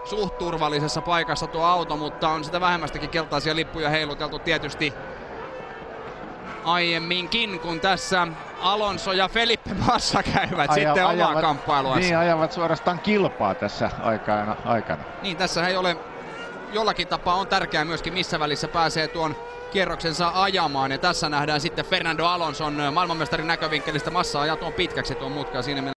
suht turvallisessa paikassa tuo auto, mutta on sitä vähemmästäkin keltaisia lippuja heiluteltu tietysti aiemminkin, kun tässä Alonso ja Felipe Massa käyvät sitten omaa kamppailuansa. Niin, ajavat suorastaan kilpaa tässä aikana. Niin, tässä ei ole, jollakin tapaa on tärkeää myöskin missä välissä pääsee tuon kierroksensa ajamaan, ja tässä nähdään sitten Fernando Alonson maailmanmestarin näkövinkkelistä. Massa ajaa tuon pitkäksi tuon mutkan siinä